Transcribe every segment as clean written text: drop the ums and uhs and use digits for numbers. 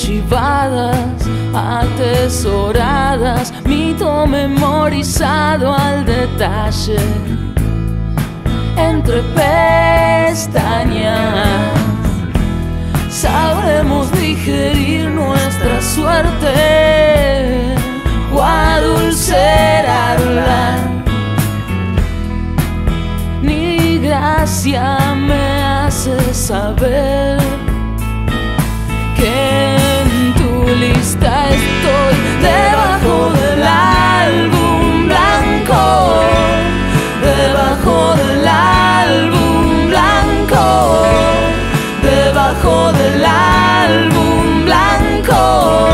archivadas, atesoradas, mito memorizado al detalle, entre pestañas. Sabremos digerir nuestra suerte o adulcerarla. Ni gracia me hace saber que en tu lista estoy debajo del álbum blanco, debajo del álbum blanco, debajo del álbum blanco.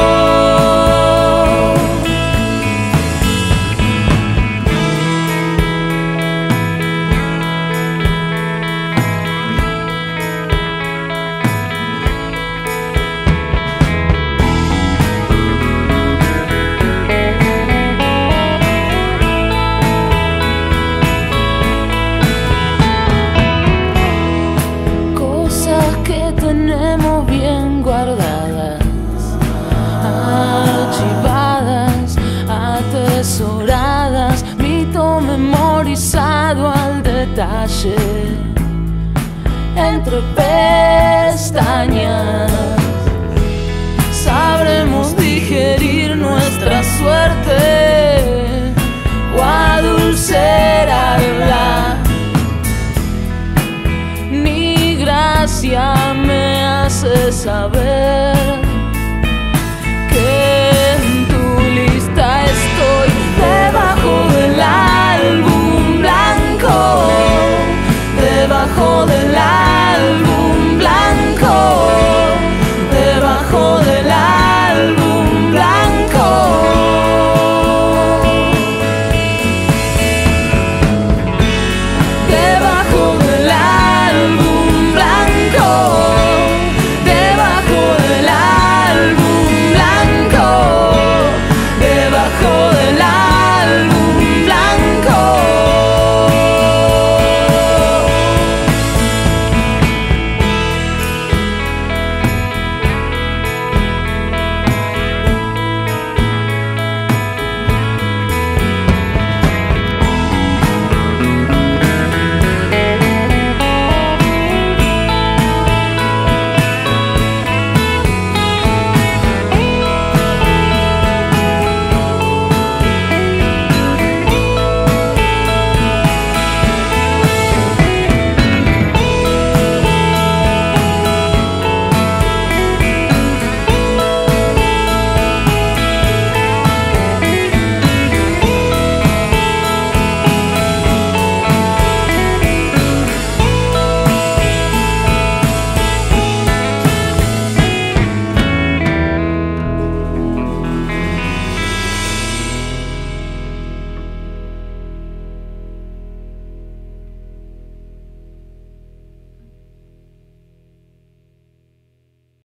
Tenemos bien guardadas, archivadas, atesoradas, mito memorizado al detalle, entre pestañas.